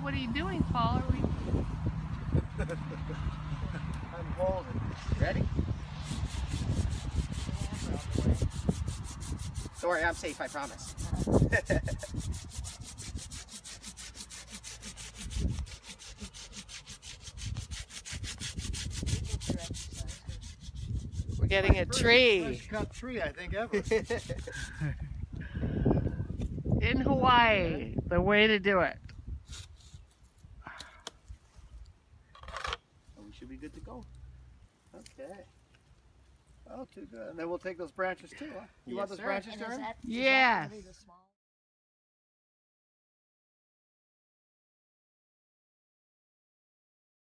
What are you doing, Paul? Are we... I'm holding. Ready? Don't worry, I'm safe, I promise. We're getting a tree. First cut tree, I think, ever. In Hawaii, the way to do it. We should be good to go. Okay. Oh, too good. And then we'll take those branches too, huh? You want those branches, Daryn? Yes.